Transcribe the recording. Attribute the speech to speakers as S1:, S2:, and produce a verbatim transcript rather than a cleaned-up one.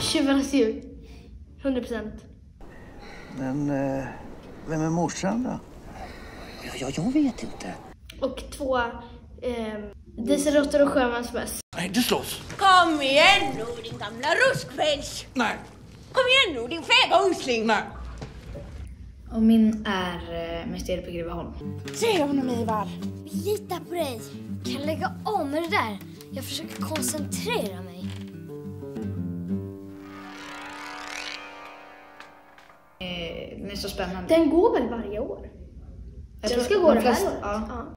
S1: Tjuvarnas jul. hundra procent.
S2: Men eh, vem är morsan då?
S3: Ja, ja, jag vet inte.
S1: Och två eh, dieselråttor och sjömansmöss.
S4: Nej, det slåss.
S5: Kom igen nu, din gamla ruskpäls.
S4: Nej.
S5: Kom igen nu, din fega usling.
S4: Nej.
S6: Och min är eh, Mysteriet på Greveholm.
S5: Se honom, Ivar.
S7: Vi litar på dig. Kan jag lägga av med det där? Jag försöker koncentrera mig.
S6: Eh, den är så spännande.
S1: Den går väl varje år?
S6: Jag
S1: Den
S6: tror
S1: ska gå
S6: de
S1: det här
S6: flesta-
S1: året.
S6: ja.
S1: Ja.